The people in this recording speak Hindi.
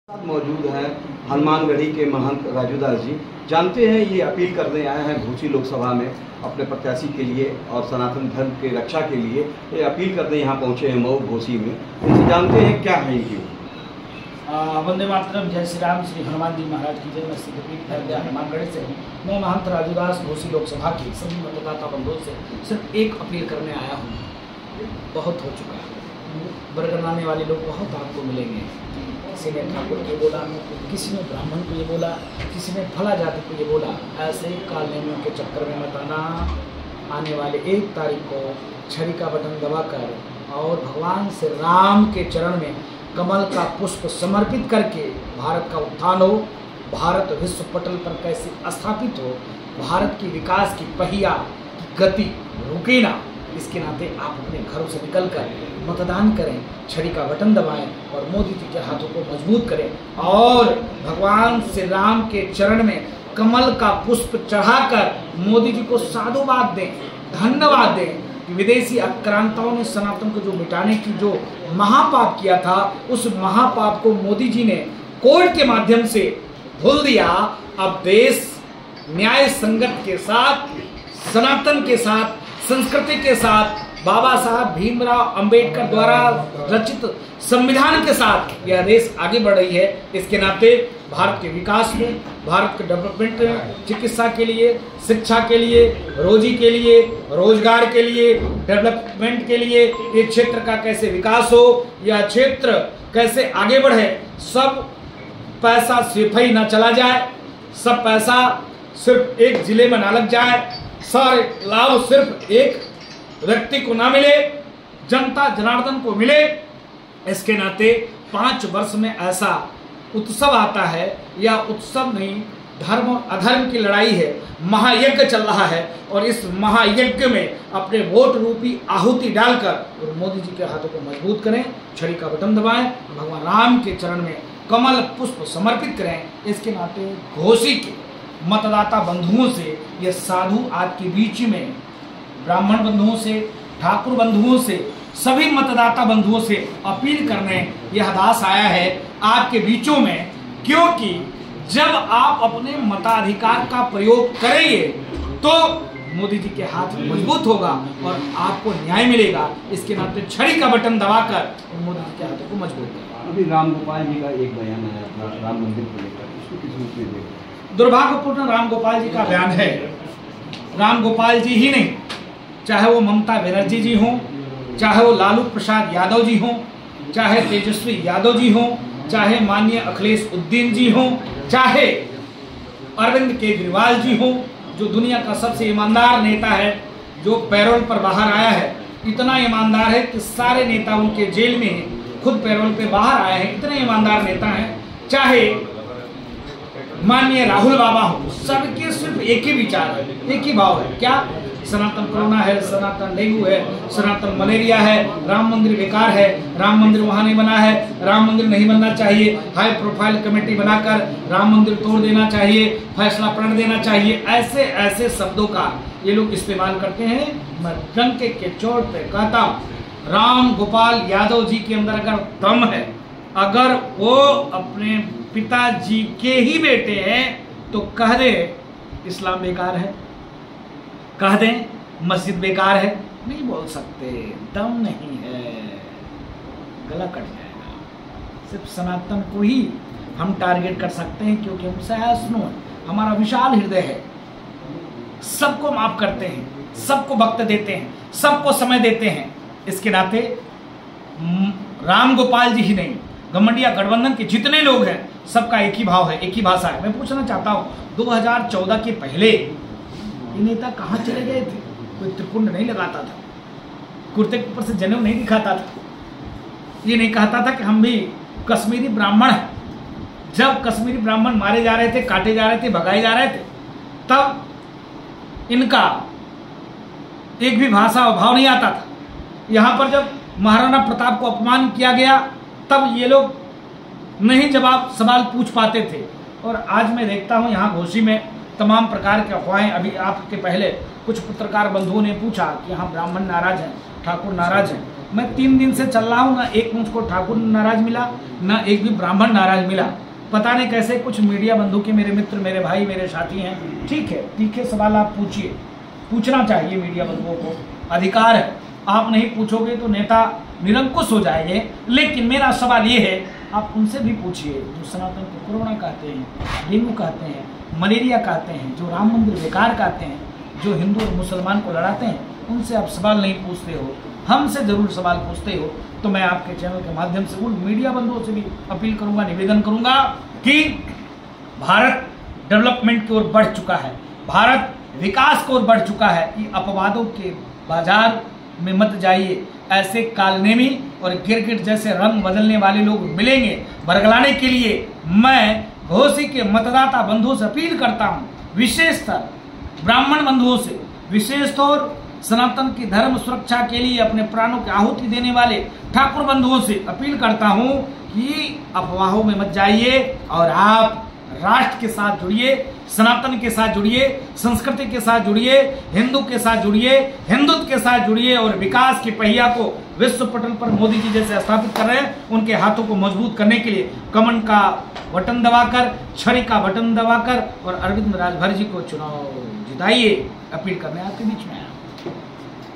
साथ मौजूद हैं हनुमानगढ़ी के महंत राजूदास जी। जानते हैं ये अपील करने आए हैं घोसी लोकसभा में अपने प्रत्याशी के लिए और सनातन धर्म के रक्षा के लिए ये अपील करने यहाँ पहुँचे हैं मऊ घोसी में। इनसे जानते हैं क्या है इनकी। वंदे मातरम, जय श्री राम, श्री हनुमान जी महाराज की जय। मैं सिद्धपीठ हनुमानगढ़ से हूँ। मैं महंत राजूदास घोसी लोकसभा की सभी मतदाता बंधुओं से सिर्फ एक अपील करने आया हूँ। बहुत हो चुका है, बरगलाने वाले लोग बहुत आपको मिलेंगे। किसी ने ठाकुर को बोला, किसी ने ब्राह्मण को ये बोला, किसी ने फला जाति को ये बोला। ऐसे कालनेमियों के चक्कर में मत आना। आने वाले 1 तारीख को छड़ी का बटन दबाकर और भगवान श्री राम के चरण में कमल का पुष्प समर्पित करके भारत का उत्थान हो, भारत विश्व पटल पर कैसे स्थापित हो, भारत की विकास की पहिया की गति रुके ना। इसके नाते आप अपने घरों से निकलकर मतदान करें, छड़ी का बटन दबाएं और मोदी जी के हाथों को मजबूत करें और भगवान श्री राम के चरण में कमल का पुष्प चढ़ाकर मोदी जी को साधुवाद दें, धन्यवाद दें कि विदेशी आक्रांताओं ने सनातन को जो मिटाने की जो महापाप किया था, उस महापाप को मोदी जी ने कोर्ट के माध्यम से धुल दिया। अब देश न्याय संगत के साथ, सनातन के साथ, संस्कृति के साथ, बाबा साहब भीमराव अंबेडकर द्वारा रचित संविधान के साथ यह देश आगे बढ़ रही है। इसके नाते भारत के विकास में, भारत के डेवलपमेंट में, चिकित्सा के लिए, शिक्षा के लिए, रोजी के लिए, रोजगार के लिए, डेवलपमेंट के लिए, ये क्षेत्र का कैसे विकास हो, यह क्षेत्र कैसे आगे बढ़े, सब पैसा सिर्फ ही न चला जाए, सब पैसा सिर्फ एक जिले में ना लग जाए, सारे लाभ सिर्फ एक व्यक्ति को ना मिले, जनता जनार्दन को मिले। इसके नाते 5 वर्ष में ऐसा उत्सव आता है, या उत्सव नहीं, धर्म और अधर्म की लड़ाई है, महायज्ञ चल रहा है और इस महायज्ञ में अपने वोट रूपी आहुति डालकर और मोदी जी के हाथों को मजबूत करें, छड़ी का बटन दबाएं, भगवान राम के चरण में कमल पुष्प समर्पित करें। इसके नाते घोसी के मतदाता बंधुओं से, यह साधु आपके बीच में, ब्राह्मण बंधुओं से, ठाकुर बंधुओं से, सभी मतदाता बंधुओं से अपील करने यह दास आया है आपके बीचों में, क्योंकि जब आप अपने मताधिकार का प्रयोग करेंगे तो मोदी जी के हाथ मजबूत होगा और आपको न्याय मिलेगा। इसके नाते छड़ी का बटन दबाकर मोदी जी के हाथों को मजबूत करें। अभी राम गोपाल जी का एक बयान है राम मंदिर को लेकर, इसको किस रूप में देखते? दुर्भाग्यपूर्ण राम गोपाल जी का बयान है। राम गोपाल जी ही नहीं, चाहे वो ममता बनर्जी जी हों, चाहे वो लालू प्रसाद यादव जी हों, चाहे तेजस्वी यादव जी हों, चाहे माननीय अखिलेश उद्दीन जी हों, चाहे अरविंद केजरीवाल जी हों, जो दुनिया का सबसे ईमानदार नेता है, जो पैरोल पर बाहर आया है, इतना ईमानदार है कि सारे नेता उनके जेल में हैं, खुद पैरोल पे बाहर आए हैं, इतने ईमानदार नेता हैं। चाहे माननीय राहुल बाबा हो, सबके सिर्फ एक ही विचार है, एक ही भाव है। क्या? सनातन कोरोना है, सनातन डेंगू है, सनातन मलेरिया है, राम मंदिर बेकार है, राम मंदिर वहां नहीं बना है, राम मंदिर नहीं बनना चाहिए, हाई प्रोफाइल कमेटी बनाकर राम मंदिर तोड़ देना चाहिए, फैसला पलट देना चाहिए। ऐसे ऐसे शब्दों का ये लोग इस्तेमाल करते हैं। मैं डंके के चोट पे कहता हूँ, राम गोपाल यादव जी के अंदर अगर दम है, अगर वो अपने पिताजी के ही बेटे हैं, तो कह दे इस्लाम बेकार है, कह दें मस्जिद बेकार है। नहीं बोल सकते, दम नहीं है, गला कट जाएगा। सिर्फ सनातन को ही हम टारगेट कर सकते हैं, क्योंकि हम सहिष्णु हैं, हमारा विशाल हृदय है, सबको माफ करते हैं, सबको वक्त देते हैं, सबको समय देते हैं। इसके नाते राम गोपाल जी ही नहीं, घमंडिया गठबंधन के जितने लोग हैं, सबका एक ही भाव है, एक ही भाषा है। मैं पूछना चाहता हूँ, 2014 के पहले ये नेता कहाँ चले गए थे? कोई त्रिपुंड नहीं लगाता था, कुर्ते के ऊपर से जनेऊ नहीं दिखाता था, ये नहीं कहता था कि हम भी कश्मीरी ब्राह्मण हैं। जब कश्मीरी ब्राह्मण मारे जा रहे थे, काटे जा रहे थे, भगाए जा रहे थे, तब इनका एक भी भाषा और भाव नहीं आता था। यहाँ पर जब महाराणा प्रताप को अपमान किया गया, तब ये लोग नहीं जवाब सवाल पूछ पाते थे। और आज मैं देखता हूँ यहाँ घोसी में तमाम प्रकार के अफवाहें। अभी आपके पहले कुछ पत्रकार बंधुओं ने पूछा कि यहाँ ब्राह्मण नाराज हैं, ठाकुर नाराज हैं, मैं 3 दिन से चल रहा हूँ, ना एक मुझको ठाकुर नाराज मिला, ना एक भी ब्राह्मण नाराज मिला। पता नहीं कैसे कुछ मीडिया बंधु के मेरे मित्र, मेरे भाई, मेरे साथी हैं। ठीक है, तीखे सवाल आप पूछिए, पूछना चाहिए मीडिया बंधुओं को, अधिकार है। आप नहीं पूछोगे तो नेता निरंकुश हो जाएंगे। लेकिन मेरा सवाल ये है, आप उनसे भी पूछिए जो सनातन को कोरोना कहते हैं, डेंगू कहते हैं, मलेरिया कहते हैं, जो राम मंदिर बेकार कहते हैं, जो हिंदू और मुसलमान को लड़ाते हैं, उनसे आप सवाल नहीं पूछते हो, हमसे जरूर सवाल पूछते हो। तो मैं आपके चैनल के माध्यम से उन मीडिया बंधुओं से भी अपील करूंगा, निवेदन करूंगा कि भारत डेवलपमेंट की ओर बढ़ चुका है, भारत विकास की ओर बढ़ चुका है। ये अपवादों के बाजार में मत जाइए। ऐसे कालनेमी और गिरगिट जैसे रंग बदलने वाले लोग मिलेंगे। बरगलाने के लिए मैं घोसी के मतदाता बंधुओं से अपील करता हूं, विशेषतर ब्राह्मण बंधुओं से, विशेषतौर सनातन की धर्म सुरक्षा के लिए अपने प्राणों की आहुति देने वाले ठाकुर बंधुओं से अपील करता हूं कि अफवाहों में मत जाइए और आप राष्ट्र के साथ जुड़िए, सनातन के साथ जुड़िए, संस्कृति के साथ जुड़िए, हिंदू के साथ जुड़िए, हिंदुत्व के साथ जुड़िए और विकास की पहिया को विश्व पटल पर मोदी जी जैसे स्थापित कर रहे हैं, उनके हाथों को मजबूत करने के लिए कमल का बटन दबाकर, छड़ी का बटन दबाकर और अरविंद राजभर जी को चुनाव जिताइए। अपील करने आपके बीच में